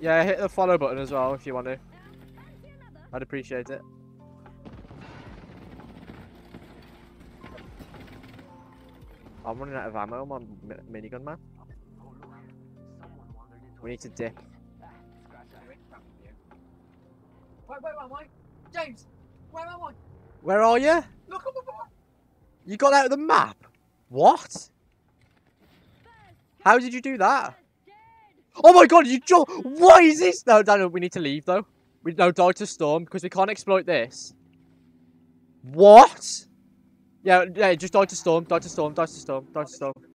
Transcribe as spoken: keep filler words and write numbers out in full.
Yeah, hit the follow button as well if you want to. I'd appreciate it. I'm running out of ammo on my mi minigun, man. We need to dip. Wait, wait, wait, wait. James, where am I? Where are you? Look up, up, up. You got out of the map? What? How did you do that? Oh my god, you jumped! What is this? No, Daniel, we need to leave though. We no die to storm because we can't exploit this. What? Yeah, yeah, just die to storm, die to storm, die to storm, die to storm.